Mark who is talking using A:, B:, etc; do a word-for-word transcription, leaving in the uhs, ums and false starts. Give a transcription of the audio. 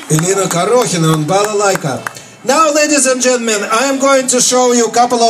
A: Elena Korokhin on balalaika. Now, ladies and gentlemen, I am going to show you a couple of